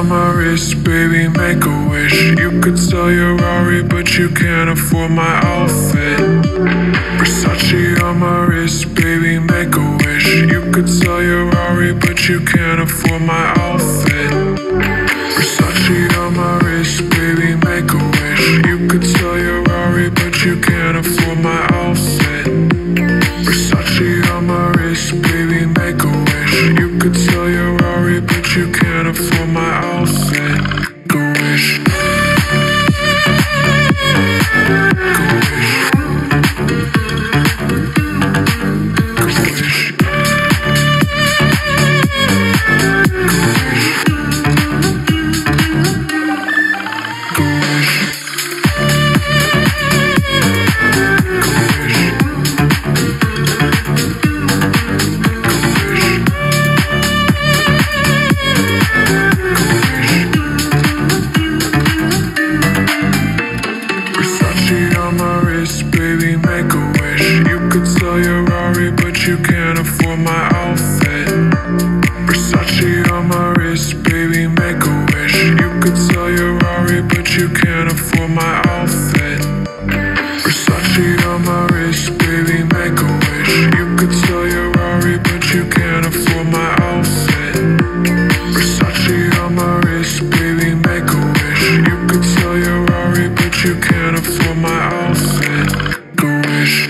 on my wrist, baby, make a wish. You could sell your Rari, but you can't afford my outfit. Versace on my wrist, baby, make a wish. You could sell your Rari, but you can't afford my outfit. Versace on my wrist, baby, make a wish. You could sell your Rari, but you can't afford my outfit. Versace on my wrist, baby, make a wish. You could sell your Rari, but you can't afford my outfit. Go wish. Baby, make a wish. You could sell your Rari, but you can't afford my outfit. Versace on my wrist, baby, make a wish. You could sell your Rari, but you can't afford my outfit. Versace on my wrist, baby, make a wish. You could sell your Rari, but you can't afford my outfit. Versace on my wrist, baby, make a wish. You could sell your Rari, but you can't afford my outfit. Go wish.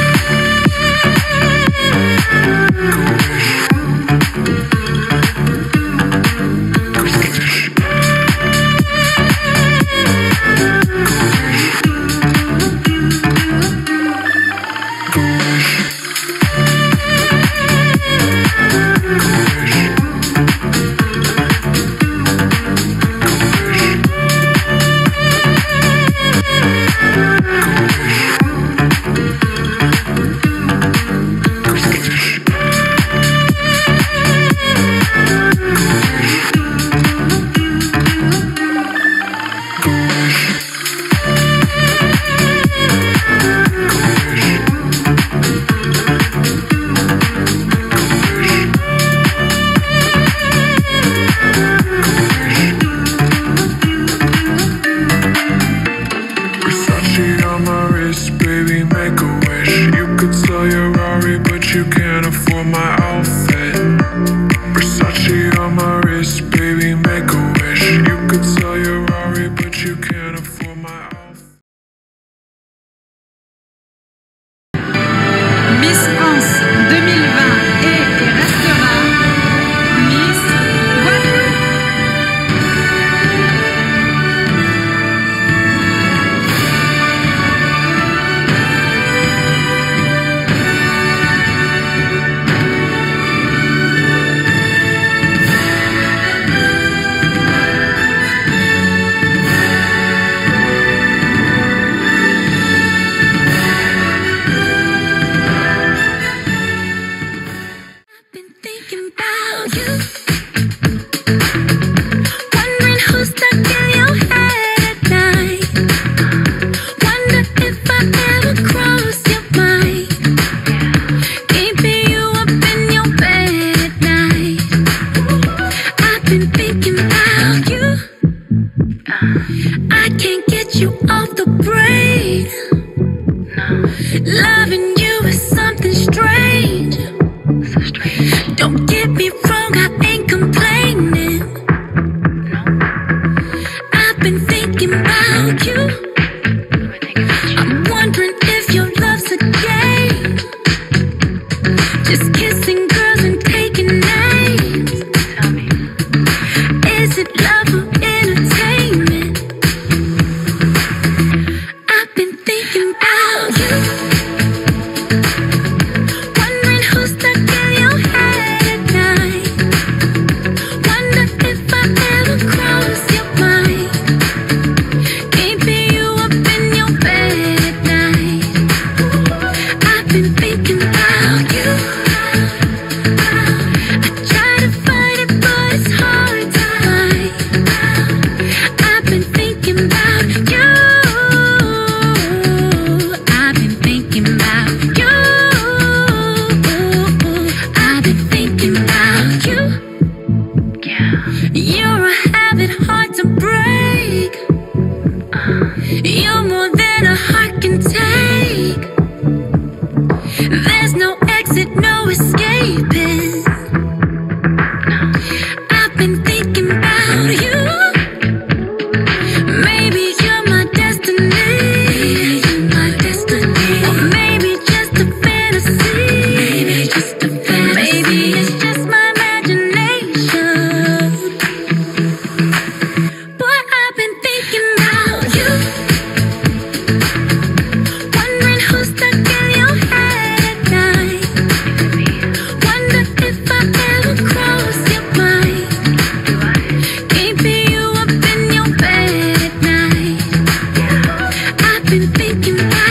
Baby, make a wish. You could sell your Rari, but you can't afford my outfit. Versace on my wrist, baby, make a wish. You could sell your Rari, but you can't afford my outfit. Miss France 2020 est et restera Miss Guadeloupe. making